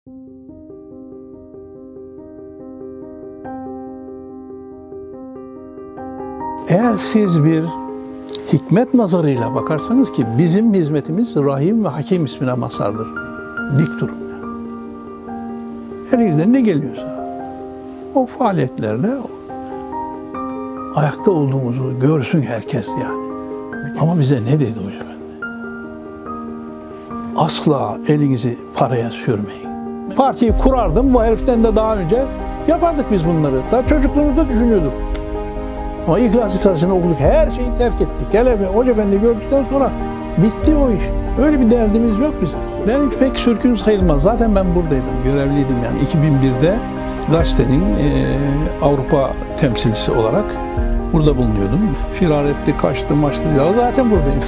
Eğer siz bir hikmet nazarıyla bakarsanız ki bizim hizmetimiz Rahim ve Hakim ismine mazhardır. Dik durun. Elinizden ne geliyorsa o faaliyetlerle ayakta olduğumuzu görsün herkes yani. Ama bize ne dedi Hoca Efendi? Asla elinizi paraya sürmeyin. Partiyi kurardım, bu heriften de daha önce yapardık biz bunları. Daha çocukluğumuzda düşünüyorduk. Ama İhlas Lisesi'ni okuduk, her şeyi terk ettik. Hele Hoca Efendi gördükten sonra bitti o iş. Öyle bir derdimiz yok bizim. Benim pek sürkün sayılmaz. Zaten ben buradaydım, görevliydim yani. 2001'de gazetenin Avrupa temsilcisi olarak burada bulunuyordum. Firar etti, kaçtı, maçtı. Zaten buradayım.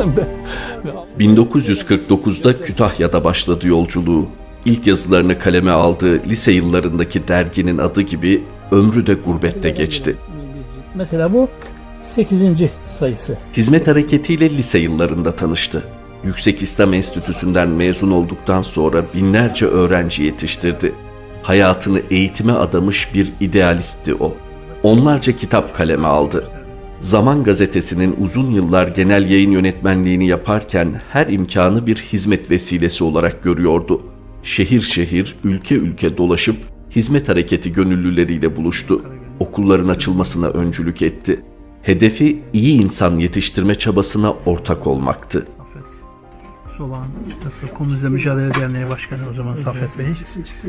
1949'da Kütahya'da başladı yolculuğu. İlk yazılarını kaleme aldığı lise yıllarındaki derginin adı gibi ömrü de gurbette geçti. Mesela bu 8. sayısı. Hizmet hareketiyle lise yıllarında tanıştı. Yüksek İslam Enstitüsü'nden mezun olduktan sonra binlerce öğrenci yetiştirdi. Hayatını eğitime adamış bir idealistti o. Onlarca kitap kaleme aldı. Zaman Gazetesi'nin uzun yıllar genel yayın yönetmenliğini yaparken her imkanı bir hizmet vesilesi olarak görüyordu. Şehir şehir, ülke ülke dolaşıp hizmet hareketi gönüllüleriyle buluştu. Okulların açılmasına öncülük etti. Hedefi iyi insan yetiştirme çabasına ortak olmaktı. Soğan Komünizm Mücadele Derneği Başkanı o zaman Saffet Bey.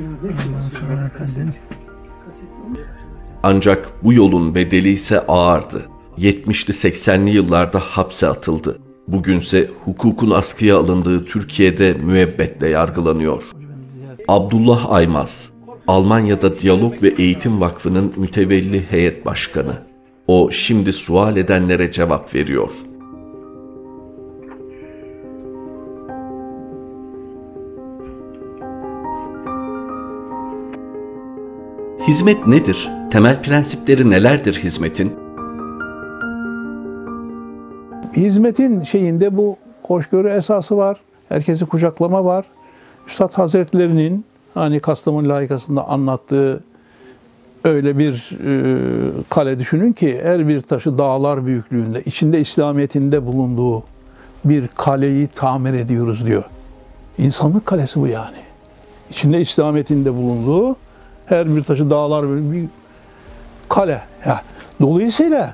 Ancak bu yolun bedeli ise ağırdı. 70'li 80'li yıllarda hapse atıldı. Bugünse hukukun askıya alındığı Türkiye'de müebbetle yargılanıyor. Abdullah Aymaz, Almanya'da Diyalog ve Eğitim Vakfı'nın mütevelli heyet başkanı. O şimdi sual edenlere cevap veriyor. Hizmet nedir? Temel prensipleri nelerdir hizmetin? Hizmetin şeyinde bu hoşgörü esası var. Herkesi kucaklama var. Üstad Hazretlerinin hani Kastamonu layıkasında anlattığı öyle bir kale düşünün ki her bir taşı dağlar büyüklüğünde, içinde İslamiyet'in bulunduğu bir kaleyi tamir ediyoruz diyor. İnsanlık kalesi bu yani. İçinde İslamiyet'in bulunduğu her bir taşı dağlar böyle bir kale. Ya, dolayısıyla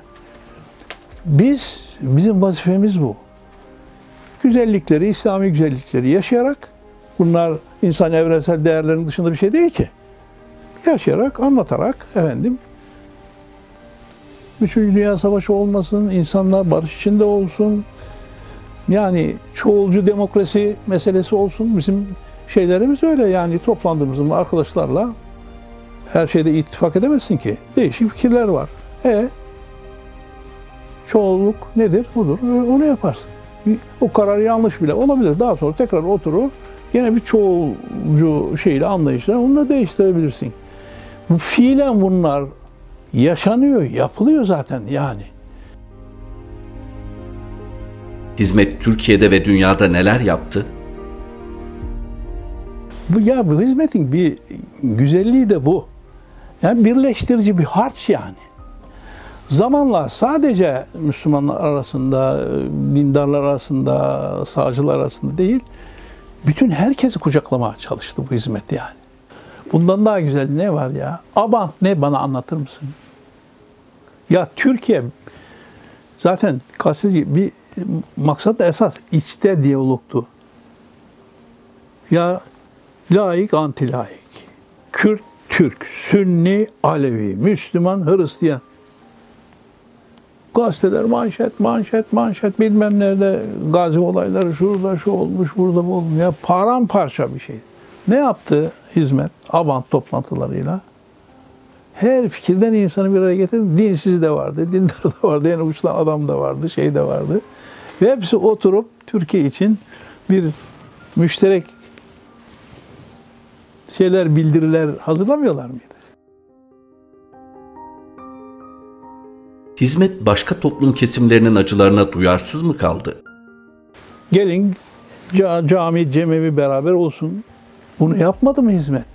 bizim vazifemiz bu. Güzellikleri, İslami güzellikleri yaşayarak, bunlar insan evrensel değerlerin dışında bir şey değil ki. Yaşayarak, anlatarak efendim 3. Dünya Savaşı olmasın, insanlar barış içinde olsun. Yani çoğulcu demokrasi meselesi olsun. Bizim şeylerimiz öyle yani toplandığımız arkadaşlarla her şeyde ittifak edemezsin ki. Değişik fikirler var. Çoğunluk nedir? Budur. Onu yaparsın. O karar yanlış bile olabilir. Daha sonra tekrar oturur. Yine bir çoğulcu şeyle, anlayışla onu da değiştirebilirsin. Fiilen bunlar yaşanıyor, yapılıyor zaten yani. Hizmet Türkiye'de ve dünyada neler yaptı? Bu hizmetin bir güzelliği de bu. Yani birleştirici bir harç yani. Zamanla sadece Müslümanlar arasında, dindarlar arasında, sağcılar arasında değil, bütün herkesi kucaklamaya çalıştı bu hizmet yani. Bundan daha güzel ne var ya? Abant ne, bana anlatır mısın? Ya Türkiye zaten gazeteci bir maksat da esas içte diyalogtu. Ya laik, anti laik, Kürt, Türk, Sünni, Alevi, Müslüman, Hristiyan. Gazeteler manşet bilmem nerede gazi olayları, şurada şu olmuş, burada bu olmuş. Ya paramparça bir şey. Ne yaptı hizmet? Abant toplantılarıyla. Her fikirden insanı bir araya getirdi. Dinsiz de vardı, dindar da vardı, yani uçtan adam da vardı, şey de vardı. Ve hepsi oturup Türkiye için bir müşterek bildiriler hazırlamıyorlar mıydı? Hizmet başka toplum kesimlerinin acılarına duyarsız mı kaldı? Gelin cami, cemevi beraber olsun. Bunu yapmadı mı hizmet?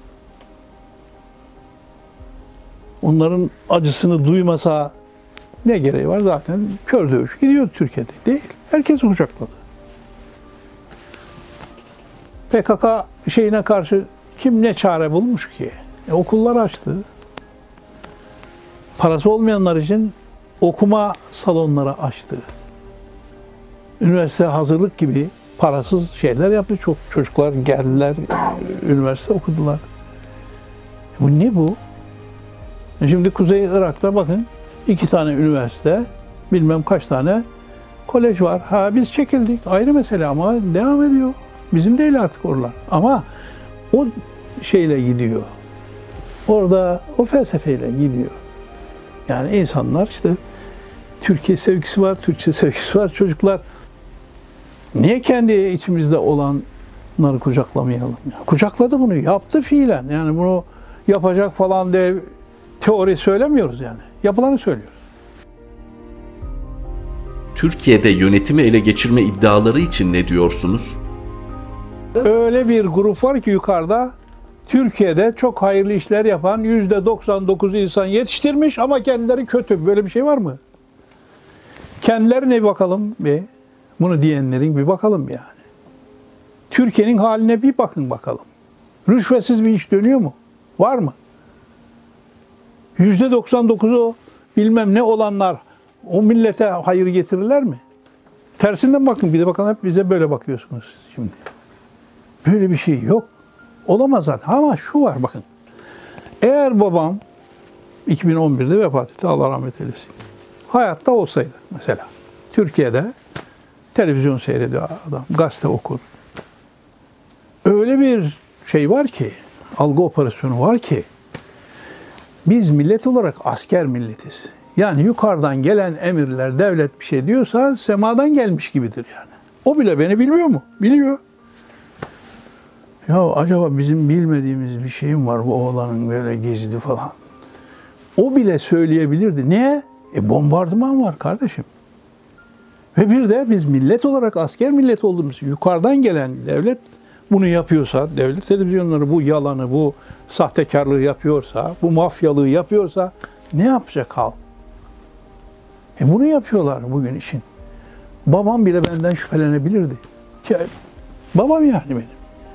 Onların acısını duymasa ne gereği var? Zaten kör dövüş gidiyor Türkiye'de. Değil. Herkes kucakladı. PKK şeyine karşı kim ne çare bulmuş ki? Okullar açtı. Parası olmayanlar için okuma salonları açtı. Üniversite hazırlık gibi parasız şeyler yaptı. Çok çocuklar geldiler, üniversite okudular. Bu ne bu? Şimdi Kuzey Irak'ta bakın 2 tane üniversite, bilmem kaç tane kolej var. Ha biz çekildik, ayrı mesele ama devam ediyor. Bizim değil artık oralar. Ama o şeyle gidiyor. Orada o felsefeyle gidiyor. Yani insanlar işte Türkiye sevgisi var, Türkçe sevgisi var. Çocuklar niye kendi içimizde olanları kucaklamayalım? Ya, kucakladı bunu, yaptı fiilen. Yani bunu yapacak falan diye teori söylemiyoruz yani. Yapılanı söylüyoruz. Türkiye'de yönetimi ele geçirme iddiaları için ne diyorsunuz? Öyle bir grup var ki yukarıda Türkiye'de çok hayırlı işler yapan %99 insan yetiştirmiş ama kendileri kötü. Böyle bir şey var mı? Kendilerine bir bakalım bir. Bunu diyenlerin bir bakalım yani. Türkiye'nin haline bir bakın bakalım. Rüşvetsiz bir iş dönüyor mu? Var mı? %99'u bilmem ne olanlar o millete hayır getirirler mi? Tersinden bakın, bir de bakın, hep bize böyle bakıyorsunuz siz şimdi. Böyle bir şey yok. Olamaz zaten. Ama şu var bakın. Eğer babam 2011'de vefat etti, Allah rahmet eylesin. Hayatta olsaydı mesela, Türkiye'de televizyon seyrediyor adam, gazete okur. Öyle bir şey var ki, algı operasyonu var ki, biz millet olarak asker milletiz. Yani yukarıdan gelen emirler, devlet bir şey diyorsa semadan gelmiş gibidir yani. O bile beni bilmiyor mu? Biliyor. Ya acaba bizim bilmediğimiz bir şeyim var bu oğlanın böyle gizli falan. O bile söyleyebilirdi. Niye? Bombardıman var kardeşim. Ve bir de biz millet olarak asker millet olduğumuz, yukarıdan gelen devlet bunu yapıyorsa, devlet televizyonları bu yalanı, bu sahtekarlığı yapıyorsa, bu mafyalığı yapıyorsa ne yapacak halk? Bunu yapıyorlar bugün için. Babam bile benden şüphelenebilirdi. Babam yani benim.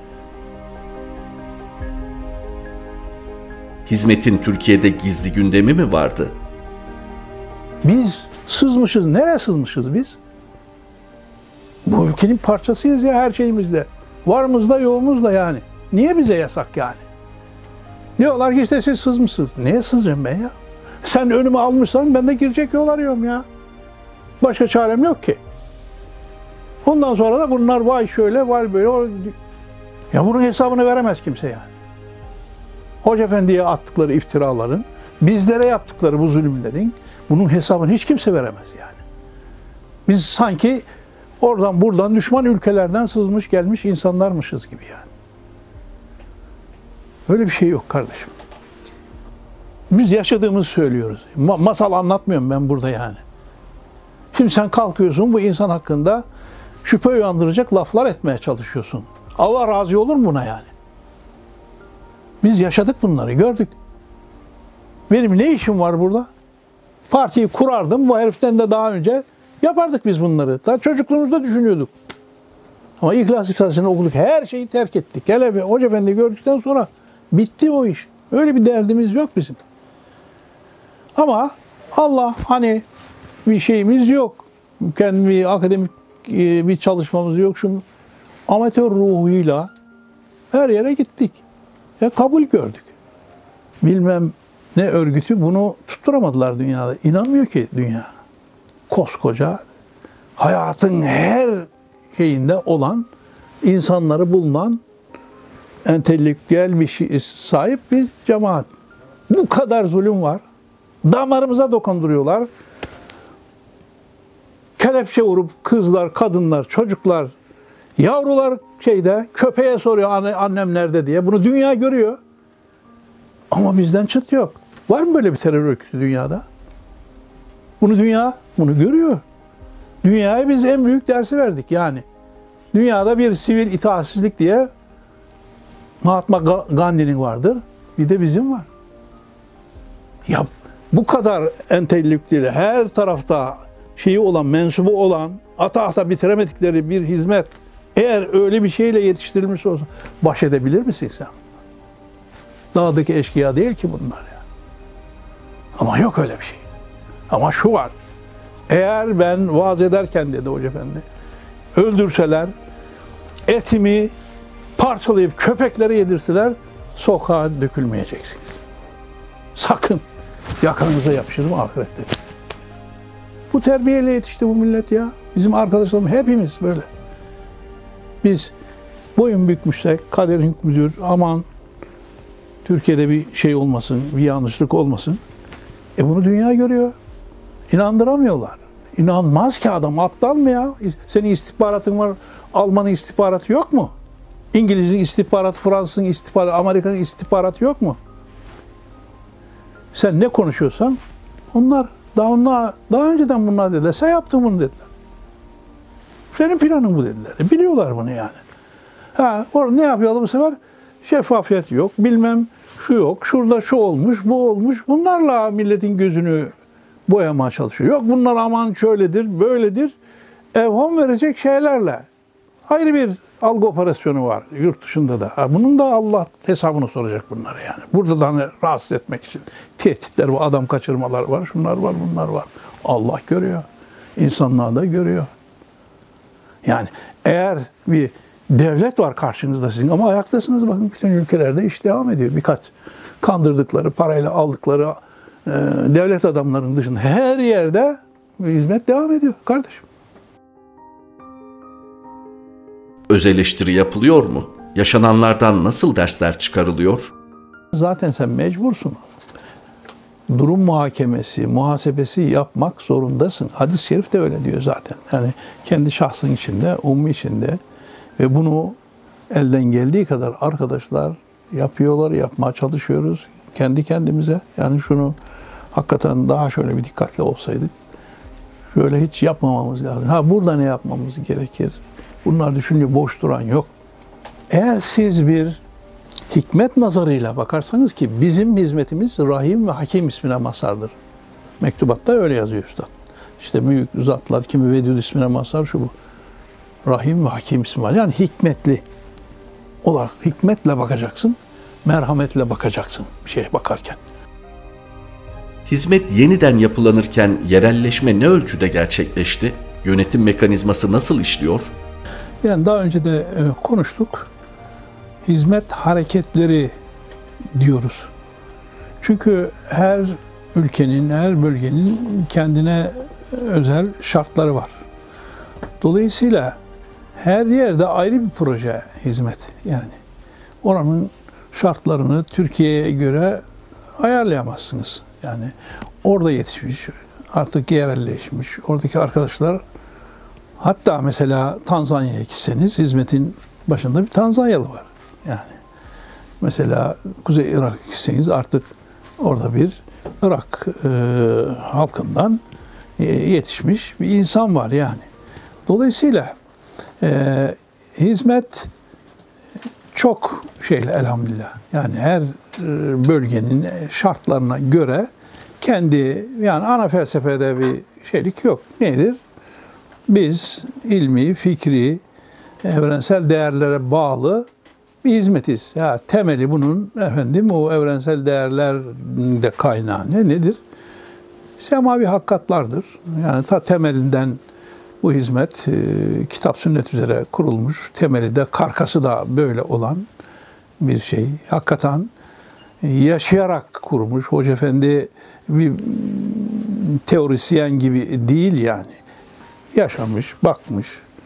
Hizmetin Türkiye'de gizli gündemi mi vardı? Biz sızmışız. Nereye sızmışız biz? Bu ülkenin parçasıyız ya, her şeyimizde. Varımızda yoğumuzda yani. Niye bize yasak yani? Diyorlar ki işte siz sızmışsınız. Neye sızacağım ben ya? Sen önüme almışsan ben de girecek yol arıyorum ya. Başka çarem yok ki. Ondan sonra da bunlar vay şöyle, vay böyle. Ya bunun hesabını veremez kimse yani. Hoca Efendi'ye attıkları iftiraların, bizlere yaptıkları bu zulümlerin bunun hesabını hiç kimse veremez yani. Biz sanki oradan buradan düşman ülkelerden sızmış gelmiş insanlarmışız gibi yani. Öyle bir şey yok kardeşim. Biz yaşadığımızı söylüyoruz. Masal anlatmıyorum ben burada yani. Şimdi sen kalkıyorsun bu insan hakkında şüphe uyandıracak laflar etmeye çalışıyorsun. Allah razı olur mu buna yani? Biz yaşadık bunları, gördük. Benim ne işim var burada? Partiyi kurardım, bu heriften de daha önce yapardık biz bunları. Daha çocukluğumuzda düşünüyorduk. Ama İhlas Lisesi'ni okuduk, her şeyi terk ettik. Hele Hoca Efendi gördükten sonra bitti o iş. Öyle bir derdimiz yok bizim. Ama Allah hani bir şeyimiz yok. Kendi bir akademik bir çalışmamız yok. Şu amatör ruhuyla her yere gittik. Ve kabul gördük. Bilmem ne örgütü bunu tutturamadılar dünyada. İnanmıyor ki dünya. Koskoca hayatın her şeyinde olan, insanları bulunan, entelektüel bir şey, sahip bir cemaat. Bu kadar zulüm var. Damarımıza dokunduruyorlar. Kelepçe vurup kızlar, kadınlar, çocuklar, yavrular köpeğe soruyor annem nerede diye. Bunu dünya görüyor. Ama bizden çıt yok. Var mı böyle bir terör örgütü dünyada? Dünya görüyor. Dünyaya biz en büyük dersi verdik yani. Dünyada bir sivil itaatsizlik diye Mahatma Gandhi'nin vardır. Bir de bizim var. Ya bu kadar entelektüel, her tarafta şeyi olan, mensubu olan, ata bitiremedikleri bir hizmet eğer öyle bir şeyle yetiştirilmiş olsa baş edebilir misin sen? Dağdaki eşkıya değil ki bunlar ya. Ama yok öyle bir şey. Ama şu var. Eğer ben vaaz ederken dedi Hoca Efendi, öldürseler, etimi parçalayıp köpeklere yedirseler sokağa dökülmeyeceksiniz. Sakın. Yakanıza yapışır mı ahirette? Bu terbiyeyle yetişti bu millet ya. Bizim arkadaşlarımız hepimiz böyle. Biz boyun bükmüşsek kaderin hükmüdür. Aman Türkiye'de bir şey olmasın, bir yanlışlık olmasın. Bunu dünya görüyor. İnandıramıyorlar. İnanmaz ki adam. Aptal mı ya? Senin istihbaratın var. Alman'ın istihbaratı yok mu? İngiliz'in istihbaratı, Fransız'ın istihbaratı, Amerika'nın istihbaratı yok mu? Sen ne konuşuyorsan onlar daha önceden bunlar dediler. Sen yaptın bunu dediler. Senin planın bu dediler. Biliyorlar bunu yani. Orada ne yapıyorlar bu sefer? Şeffafiyet yok. Bilmem şu yok. Şurada şu olmuş, bu olmuş. Bunlarla milletin gözünü boyamaya çalışıyor. Yok bunlar aman şöyledir, böyledir. Evham verecek şeylerle. Ayrı bir algı operasyonu var yurt dışında da. Bunun da Allah hesabını soracak bunlara yani. Burada da hani rahatsız etmek için tehditler var, adam kaçırmalar var, şunlar var, bunlar var. Allah görüyor. İnsanlar da görüyor. Yani eğer bir devlet var karşınızda sizin ama ayaktasınız bakın bütün ülkelerde iş devam ediyor. Birkaç kandırdıkları, parayla aldıkları devlet adamlarının dışında her yerde hizmet devam ediyor kardeşim. Öz eleştiri yapılıyor mu? Yaşananlardan nasıl dersler çıkarılıyor? Zaten sen mecbursun. Durum muhakemesi, muhasebesi yapmak zorundasın. Hadis-i şerif de öyle diyor zaten. Yani kendi şahsın içinde, ummi içinde ve bunu elden geldiği kadar arkadaşlar yapıyorlar, yapmaya çalışıyoruz. Kendi kendimize yani şunu hakikaten daha şöyle bir dikkatli olsaydık şöyle hiç yapmamamız lazım. Burada ne yapmamız gerekir? Bunlar düşünce boş duran yok. Eğer siz bir hikmet nazarıyla bakarsanız ki bizim hizmetimiz Rahim ve Hakim ismine mazhardır. Mektubatta öyle yazıyor Üstad. İşte büyük zatlar kimi Vedud ismine mazhar şu bu. Rahim ve Hakim ismi var. Yani hikmetli olarak hikmetle bakacaksın, merhametle bakacaksın bir şeye bakarken. Hizmet yeniden yapılanırken yerelleşme ne ölçüde gerçekleşti? Yönetim mekanizması nasıl işliyor? Yani daha önce de konuştuk. Hizmet hareketleri diyoruz. Çünkü her ülkenin, her bölgenin kendine özel şartları var. Dolayısıyla her yerde ayrı bir proje hizmet yani. Oranın şartlarını Türkiye'ye göre ayarlayamazsınız. Yani orada yetişmiş, artık yerelleşmiş, oradaki arkadaşlar hatta mesela Tanzanya'ya gitseniz hizmetin başında bir Tanzanyalı var. Yani mesela Kuzey Irak'a gitseniz artık orada bir Irak halkından yetişmiş bir insan var yani. Dolayısıyla hizmet çok şeyle elhamdülillah. Yani her bölgenin şartlarına göre kendi yani ana felsefede bir şeylik yok. Nedir? Biz ilmi, fikri, evrensel değerlere bağlı bir hizmetiz. Ya temeli bunun efendim o evrensel değerler de kaynağı nedir? Semavi hakikatlardır. Yani ta temelinden bu hizmet kitap sünnet üzere kurulmuş. Temeli de karkası da böyle olan bir şey. Hakikaten yaşayarak kurmuş. Hoca Efendi bir teorisyen gibi değil yani. Yaşamış, bakmış.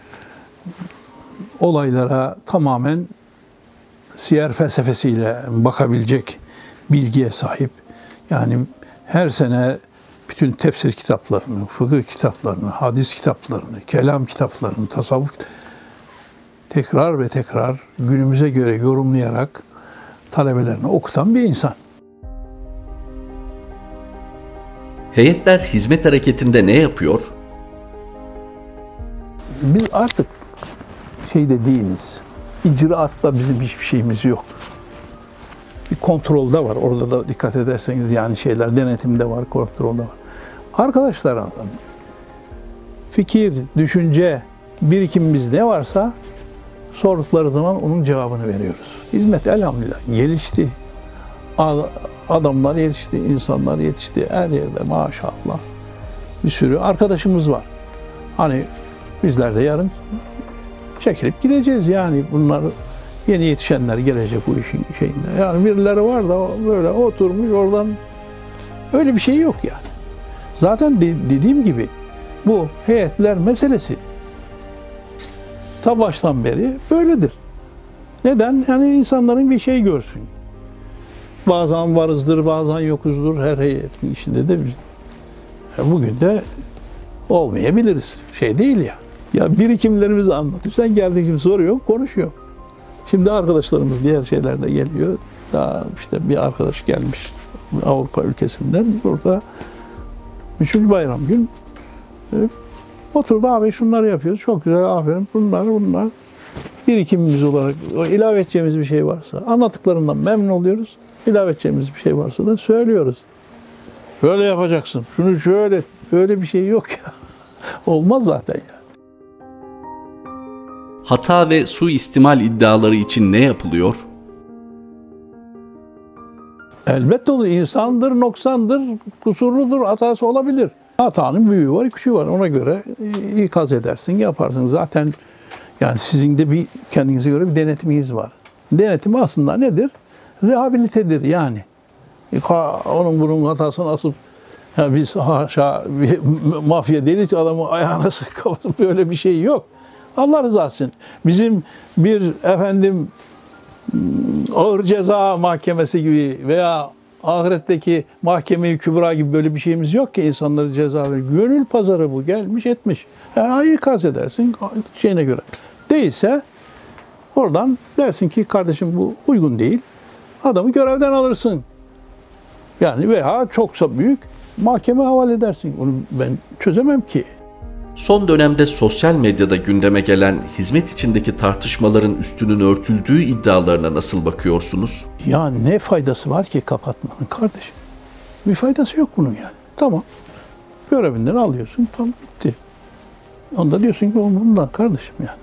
Olaylara tamamen siyer felsefesiyle bakabilecek bilgiye sahip. Yani her sene bütün tefsir kitaplarını, fıkıh kitaplarını, hadis kitaplarını, kelam kitaplarını, tasavvuf tekrar ve tekrar günümüze göre yorumlayarak talebelerine okutan bir insan. Heyetler hizmet hareketinde ne yapıyor? Biz artık şeyde değiliz. İcraatta bizim hiçbir şeyimiz yok. bir kontrolde var. Orada da dikkat ederseniz yani şeyler denetimde var, kontrolde var. Arkadaşlar, fikir, düşünce, birikimimiz ne varsa sordukları zaman onun cevabını veriyoruz. Hizmet elhamdülillah gelişti. Adamlar yetişti, insanlar yetişti. Her yerde maşallah bir sürü arkadaşımız var. Hani bizler de yarın çekilip gideceğiz yani. Bunlar yeni yetişenler gelecek bu işin şeyinde. Yani birileri var da böyle oturmuş oradan, öyle bir şey yok yani. Zaten dediğim gibi bu heyetler meselesi ta baştan beri böyledir. Neden? Yani insanların bir şey görsün. Bazen varızdır, bazen yokuzdur. Her heyetin içinde de biz. Bugün de olmayabiliriz. Şey değil ya. Ya birikimlerimizi anlatıp sen geldiğin için soruyor, konuşuyor. Şimdi arkadaşlarımız diğer şeylerde geliyor. Daha işte bir arkadaş gelmiş Avrupa ülkesinden. Burada 3. bayram gün oturdu, abi şunları yapıyoruz. Çok güzel, aferin. Bunlar. Birikimimiz olarak ilave edeceğimiz bir şey varsa anlattıklarından memnun oluyoruz. İlave edeceğimiz bir şey varsa da söylüyoruz. Şöyle yapacaksın. Şunu şöyle. Böyle bir şey yok ya. Olmaz zaten ya. Hata ve suistimal iddiaları için ne yapılıyor? Elbette olur. İnsandır, noksandır, kusurludur, hatası olabilir. Hatanın büyüğü var, küçüğü var. Ona göre ikaz edersin, yaparsın. Zaten yani sizin de bir kendinize göre bir denetiminiz var. Denetim aslında nedir? Rehabilitedir yani. Onun bunun hatasını asıp ya biz haşa bir mafya değiliz, adamı ayağına kapatıp böyle bir şey yok. Allah rızası için. Bizim bir ağır ceza mahkemesi gibi veya ahiretteki mahkeme-i kübra gibi böyle bir şeyimiz yok ki insanları ceza verir. Gönül pazarı bu, gelmiş etmiş. İkaz edersin şeyine göre. Değilse oradan dersin ki kardeşim bu uygun değil. Adamı görevden alırsın. Yani veya çoksa büyük mahkeme havale edersin. Onu ben çözemem ki. Son dönemde sosyal medyada gündeme gelen hizmet içindeki tartışmaların üstünün örtüldüğü iddialarına nasıl bakıyorsunuz? Ya ne faydası var ki kapatmanın kardeşim? Bir faydası yok bunun yani. Tamam. Görevinden alıyorsun. Tamam, bitti. Onda diyorsun ki bundan kardeşim yani.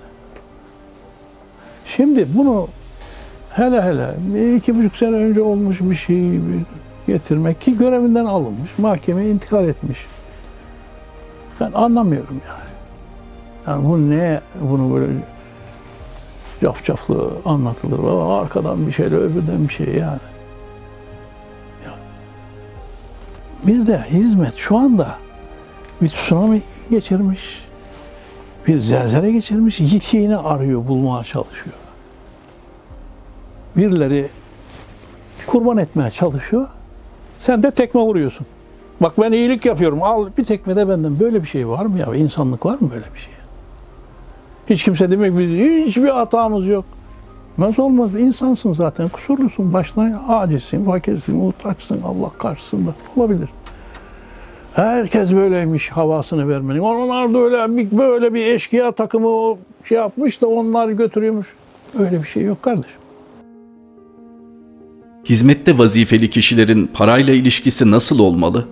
Şimdi bunu hele 2,5 sene önce olmuş bir şey getirmek ki görevinden alınmış, mahkemeye intikal etmiş. Ben anlamıyorum yani. Yani bu ne, bunu böyle cafcaflı anlatılır. Arkadan bir şeyle öbürden bir şey yani. Ya. Bir de hizmet şu anda bir tsunami geçirmiş, bir zelzele geçirmiş, yitiğini arıyor, bulmaya çalışıyor. Birileri kurban etmeye çalışıyor, sen de tekme vuruyorsun. Bak ben iyilik yapıyorum, al bir tekme de benden. Böyle bir şey var mı ya? İnsanlık var mı böyle bir şey? Hiç kimse demek biz hiçbir hatamız yok. Nasıl olmaz? İnsansın zaten, kusurlusun, başına acizsin, fakirsin, muhtaçsın Allah karşısında. Olabilir. Herkes böyleymiş havasını vermenin. Onlar da öyle böyle bir eşkıya takımı şey yapmış da onlar götürüyormuş. Öyle bir şey yok kardeşim. Hizmette vazifeli kişilerin parayla ilişkisi nasıl olmalı?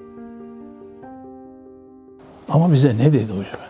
Ama bize ne dedi Hoca Efendi?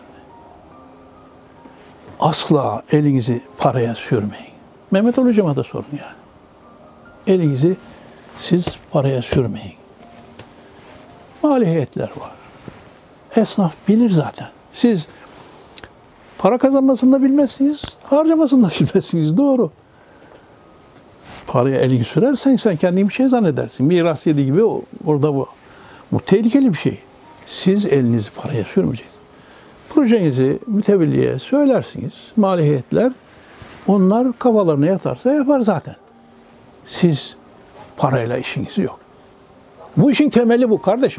Asla elinizi paraya sürmeyin. Mehmet Ali Hocama da sorun yani. Elinizi siz paraya sürmeyin. Mali heyetler var. Esnaf bilir zaten. Siz para kazanmasını da bilmezsiniz, harcamasını da bilmezsiniz. Doğru. Paraya elini sürersen sen kendini bir şey zannedersin. Miras yedi gibi orada bu. Bu tehlikeli bir şey. Siz elinizi paraya sürmeyeceksiniz. Projenizi mütevelliye söylersiniz. Mali heyetler onlar kafalarına yatarsa yapar zaten. Siz parayla işiniz yok. Bu işin temeli bu kardeşim.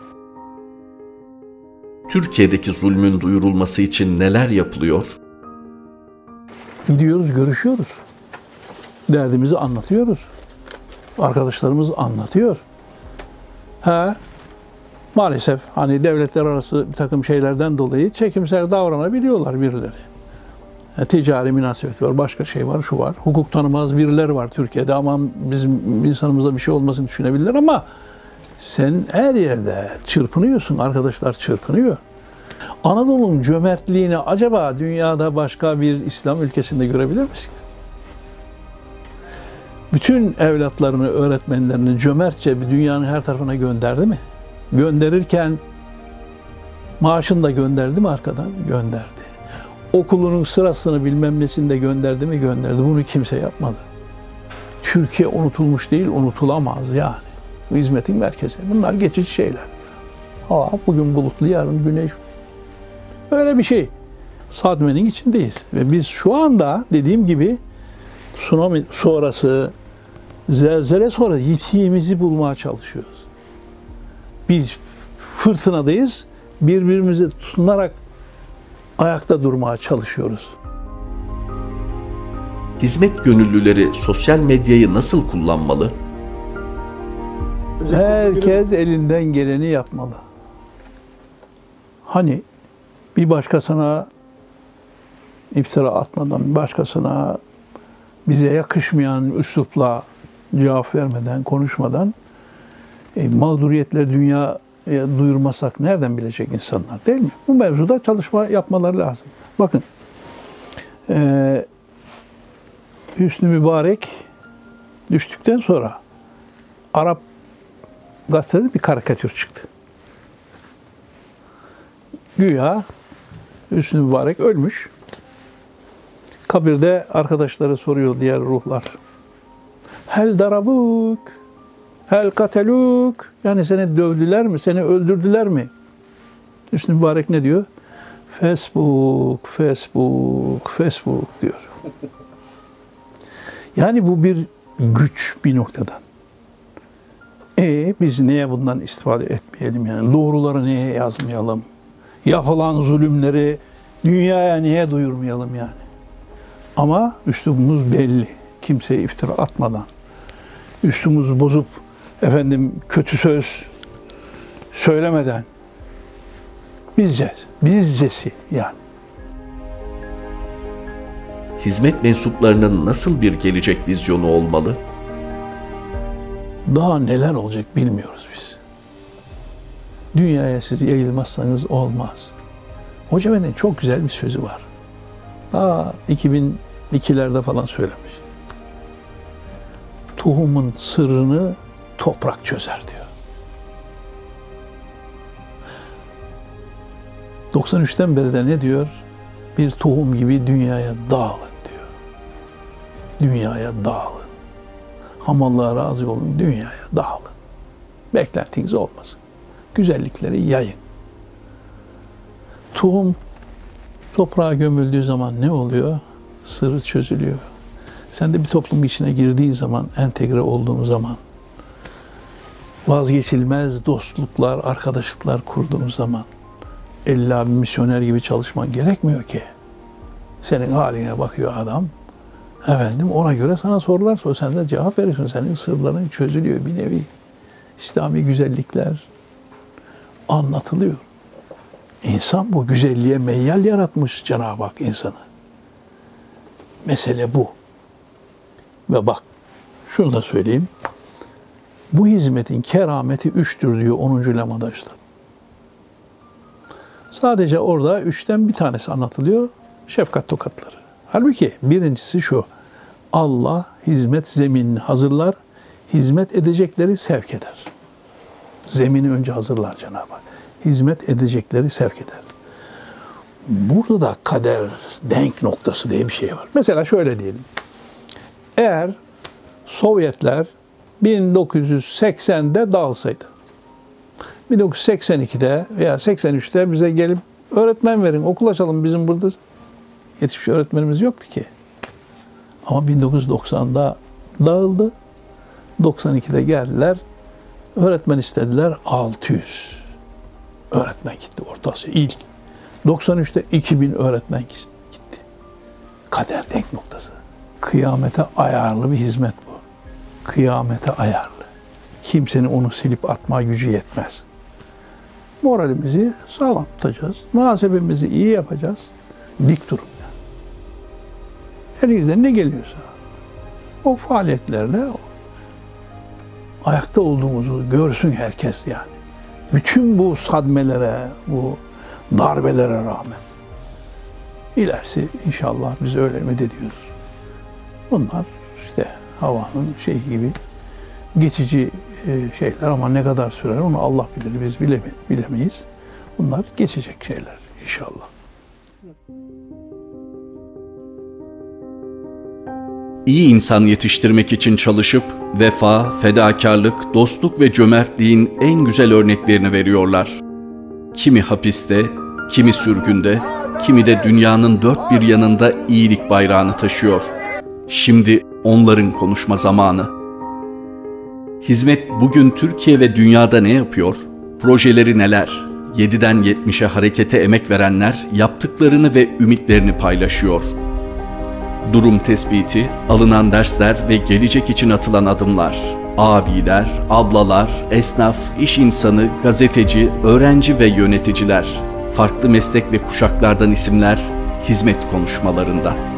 Türkiye'deki zulmün duyurulması için neler yapılıyor? Gidiyoruz, görüşüyoruz. Derdimizi anlatıyoruz. Arkadaşlarımız anlatıyor. Maalesef hani devletler arası bir takım şeylerden dolayı çekimser davranabiliyorlar birileri. ticari münasebet var, başka şey var, şu var. Hukuk tanımaz birileri var Türkiye'de. Aman bizim insanımıza bir şey olmasını düşünebilirler ama sen her yerde çırpınıyorsun, arkadaşlar çırpınıyor. Anadolu'nun cömertliğini acaba dünyada başka bir İslam ülkesinde görebilir misin? Bütün evlatlarını, öğretmenlerini cömertçe bir dünyanın her tarafına gönderdi mi? Gönderirken maaşını da gönderdi mi arkadan? Gönderdi. Okulunun sırasını bilmem nesini de gönderdi mi? Gönderdi. Bunu kimse yapmadı. Türkiye unutulmuş değil, unutulamaz yani. Bu hizmetin merkezi. Bunlar geçici şeyler. Bugün bulutlu, yarın güneş. Öyle bir şey. Sadmenin içindeyiz. Ve biz şu anda dediğim gibi tsunami sonrası, zelzele sonra yitiğimizi bulmaya çalışıyoruz. Biz fırtınadayız. Birbirimize tutunarak ayakta durmaya çalışıyoruz. Hizmet gönüllüleri sosyal medyayı nasıl kullanmalı? Herkes elinden geleni yapmalı. Hani bir başkasına iftira atmadan, başkasına bize yakışmayan üslupla cevap vermeden, konuşmadan mağduriyetleri dünyaya duyurmasak nereden bilecek insanlar, değil mi? Bu mevzuda çalışma yapmaları lazım. Bakın, Hüsnü Mübarek düştükten sonra Arap gazetede bir karikatür çıktı. Güya Hüsnü Mübarek ölmüş. Kabirde arkadaşları soruyor, diğer ruhlar. Hel darabuk, hel kateluk. Yani seni dövdüler mi, seni öldürdüler mi? Hüsnü Mübarek ne diyor? Facebook, Facebook, Facebook diyor. Yani bu bir güç bir noktadan. Biz niye bundan istifade etmeyelim yani? Doğruları niye yazmayalım? Yapılan zulümleri dünyaya niye duyurmayalım yani? Ama üslubumuz belli. Kimseye iftira atmadan, üslubumuzu bozup kötü söz söylemeden bizcesi yani. Hizmet mensuplarının nasıl bir gelecek vizyonu olmalı? Daha neler olacak bilmiyoruz biz. Dünyaya siz yayılmazsanız olmaz. Hoca Efendi'nin çok güzel bir sözü var. Daha 2002'lerde falan söylemiş. Tohumun sırrını toprak çözer diyor. 93'ten beri de ne diyor? Bir tohum gibi dünyaya dağılın diyor. Dünyaya dağılın. Hamallığa razı olun, dünyaya dağılın. Beklentiniz olmasın. Güzellikleri yayın. Tohum toprağa gömüldüğü zaman ne oluyor? Sırrı çözülüyor. Sen de bir toplumun içine girdiğin zaman, entegre olduğun zaman, vazgeçilmez dostluklar, arkadaşlıklar kurduğun zaman, illa bir misyoner gibi çalışman gerekmiyor ki. Senin haline bakıyor adam. Ona göre sana sorular sor. Sen de cevap veriyorsun. Senin sırların çözülüyor bir nevi. İslami güzellikler anlatılıyor. İnsan bu güzelliğe meyyal yaratmış Cenab-ı Hak insanı. Mesele bu. Ve bak, şunu da söyleyeyim. Bu hizmetin kerameti 3'tür diyor 10. lemada işte. Sadece orada 3'ten bir tanesi anlatılıyor. Şefkat tokatları. Halbuki birincisi şu. Allah hizmet zeminini hazırlar, hizmet edecekleri sevk eder. Zemini önce hazırlar Cenab-ı Hak. Hizmet edecekleri sevk eder. Burada da kader, denk noktası diye bir şey var. Mesela şöyle diyelim. Eğer Sovyetler 1980'de dağılsaydı, 1982'de veya 83'te bize gelip öğretmen verin, okul açalım, bizim burada yetişmiş öğretmenimiz yoktu ki. Ama 1990'da dağıldı. 92'de geldiler. Öğretmen istediler. 600 öğretmen gitti Orta Asya ilk. 93'te 2000 öğretmen gitti. Kader denk noktası. Kıyamete ayarlı bir hizmet bu. Kıyamete ayarlı. Kimsenin onu silip atma gücü yetmez. Moralimizi sağlam tutacağız. Muhasebemizi iyi yapacağız. Dik durun. elinizden ne geliyorsa o faaliyetlerle ayakta olduğumuzu görsün herkes yani. Bütün bu sadmelere, bu darbelere rağmen. İlerisi inşallah biz öyle ümit ediyoruz. Bunlar işte havanın gibi geçici şeyler ama ne kadar sürer onu Allah bilir, biz bilemeyiz. Bunlar geçecek şeyler inşallah. İyi insan yetiştirmek için çalışıp vefa, fedakarlık, dostluk ve cömertliğin en güzel örneklerini veriyorlar. Kimi hapiste, kimi sürgünde, kimi de dünyanın dört bir yanında iyilik bayrağını taşıyor. Şimdi onların konuşma zamanı. Hizmet bugün Türkiye ve dünyada ne yapıyor? Projeleri neler? 7'den 70'e harekete emek verenler yaptıklarını ve ümitlerini paylaşıyor. Durum tespiti, alınan dersler ve gelecek için atılan adımlar. Abiler, ablalar, esnaf, iş insanı, gazeteci, öğrenci ve yöneticiler. Farklı meslek ve kuşaklardan isimler hizmet konuşmalarında.